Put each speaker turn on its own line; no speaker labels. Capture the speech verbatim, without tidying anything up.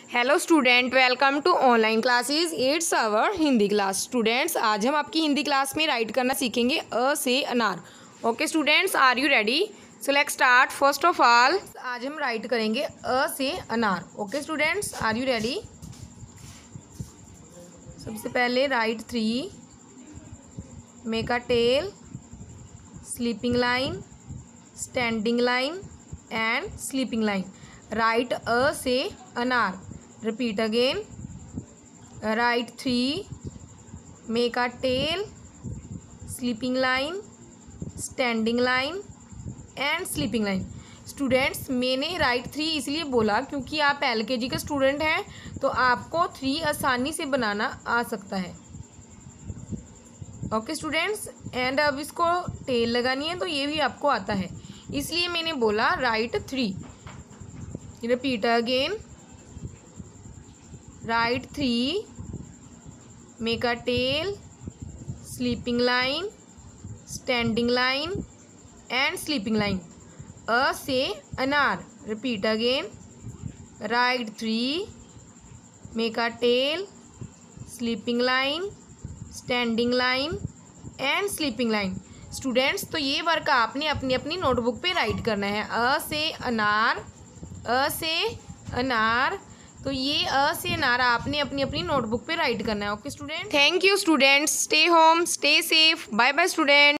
Hello student, welcome to online classes. It's our Hindi class. Students, आज हम आपकी Hindi class में राइट करना सीखेंगे अ से अनार। Okay students, are you ready? So let's start. First of all आज हम राइट करेंगे अ से अनार। Okay students, are you ready? सबसे पहले write three, make a tail, sleeping line, standing line and sleeping line. Write अ से अनार। Repeat again. Write three, make a tail, sleeping line, standing line and sleeping line. Students, मैंने write three इसलिए बोला क्योंकि आप एल के जी के स्टूडेंट हैं तो आपको थ्री आसानी से बनाना आ सकता है। ओके स्टूडेंट्स, एंड अब इसको टेल लगानी है तो ये भी आपको आता है, इसलिए मैंने बोला write three. Repeat again. Write three, make a tail, sleeping line, standing line and sleeping line. अ से अनार। Repeat again. Write three, make a tail, sleeping line, standing line and sleeping line. Students, तो ये work आपने अपनी अपनी notebook पे write करना है। अ से अनार, अ से अनार। तो ये अ से अनार आपने अपनी अपनी नोटबुक पे राइट करना है। Okay student, thank you students. Stay home, stay safe. Bye bye student.